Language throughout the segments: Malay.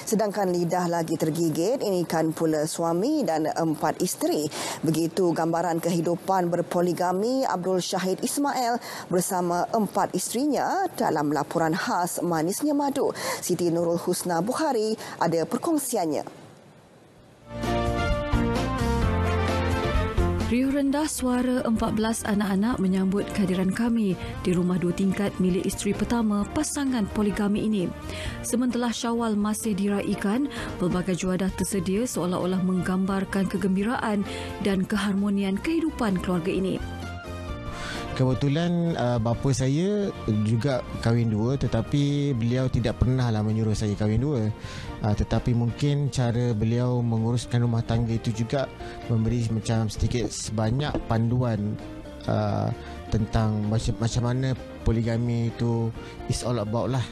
Sedangkan lidah lagi tergigit, ini kan pula suami dan 4 isteri. Begitu gambaran kehidupan berpoligami Abdul Syahid Ismail bersama 4 isterinya dalam laporan khas Manisnya Madu. Siti Nurul Husna Bukhari ada perkongsiannya. Riuh rendah suara 14 anak-anak menyambut kehadiran kami di rumah 2 tingkat milik isteri pertama pasangan poligami ini. Sementara Syawal masih diraikan, pelbagai juadah tersedia seolah-olah menggambarkan kegembiraan dan keharmonian kehidupan keluarga ini. Kebetulan bapa saya juga kahwin 2, tetapi beliau tidak pernahlah menyuruh saya kahwin 2. Tetapi mungkin cara beliau menguruskan rumah tangga itu juga memberi macam sedikit sebanyak panduan tentang macam mana poligami itu is all about lah.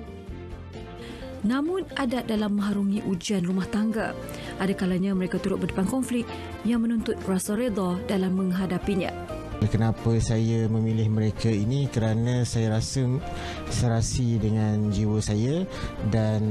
Namun adat dalam mengharungi ujian rumah tangga. Ada kalanya mereka turut berdepan konflik yang menuntut rasa redha dalam menghadapinya. Kenapa saya memilih mereka ini? Kerana saya rasa serasi dengan jiwa saya dan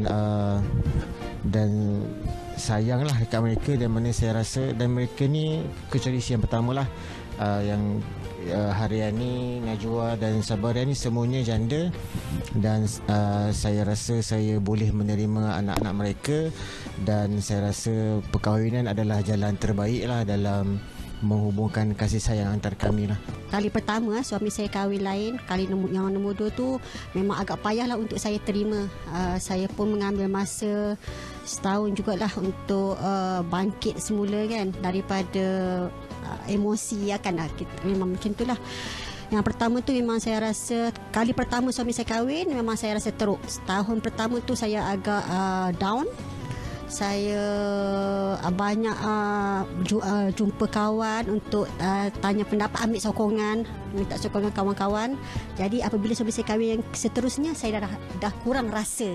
sayanglah dekat mereka, dan mana saya rasa dan mereka ni kecuali yang pertamalah yang Haryani, Najwa dan Sabariani semuanya janda, dan saya rasa saya boleh menerima anak-anak mereka, dan saya rasa perkahwinan adalah jalan terbaiklah dalam menghubungkan kasih sayang antar kami lah. Kali pertama suami saya kahwin lain, kali yang nombor 2 tu memang agak payahlah untuk saya terima. Saya pun mengambil masa setahun jugalah untuk bangkit semula kan daripada emosi memang macam itulah. Yang pertama tu memang saya rasa kali pertama suami saya kahwin memang saya rasa teruk. Setahun pertama tu saya agak down. Saya banyak jumpa kawan untuk tanya pendapat, ambil sokongan, minta sokongan kawan-kawan. Jadi apabila suami saya kahwin yang seterusnya, saya dah kurang rasa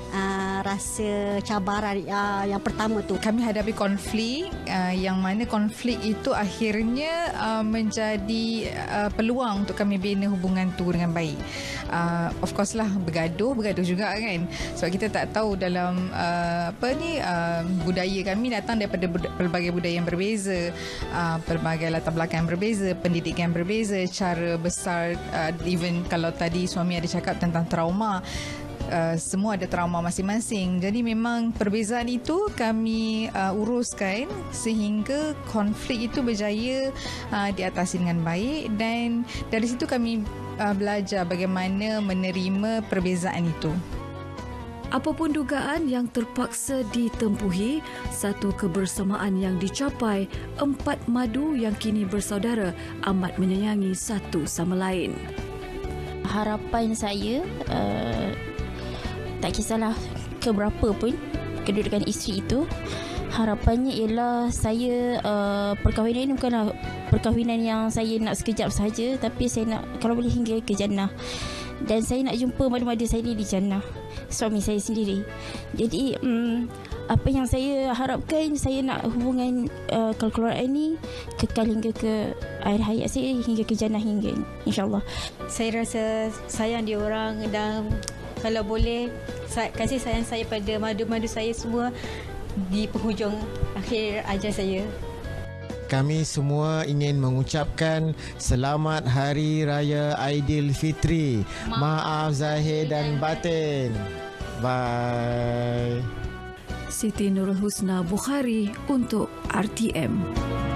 cabaran yang pertama tu. Kami hadapi konflik yang mana konflik itu akhirnya menjadi peluang untuk kami bina hubungan tu dengan baik. Of course lah, bergaduh juga kan, sebab kita tak tahu dalam budaya kami datang daripada pelbagai budaya yang berbeza, pelbagai latar belakang yang berbeza, pendidikan yang berbeza, cara besar, even kalau tadi suami ada cakap tentang trauma, semua ada trauma masing-masing. Jadi memang perbezaan itu kami uruskan sehingga konflik itu berjaya diatasi dengan baik, dan dari situ kami belajar bagaimana menerima perbezaan itu. Apapun dugaan yang terpaksa ditempuhi, satu kebersamaan yang dicapai, 4 madu yang kini bersaudara amat menyayangi satu sama lain. Harapan saya, tak kisahlah keberapa pun kedudukan isteri itu, harapannya ialah saya perkahwinan ini bukanlah perkahwinan yang saya nak sekejap saja, tapi saya nak kalau boleh hingga ke jannah. Dan saya nak jumpa madu-madu saya di jannah, suami saya sendiri. Jadi apa yang saya harapkan, saya nak hubungan keluarga ini kekal hingga ke akhir hayat saya, hingga ke jannah, hingga insyaAllah. Saya rasa sayang dia orang, dan kalau boleh kasih sayang saya pada madu-madu saya semua di penghujung akhir ajar saya. Kami semua ingin mengucapkan selamat Hari Raya Aidilfitri. Maaf zahir dan batin. Bye. Siti Nurul Husna Bukhari untuk RTM.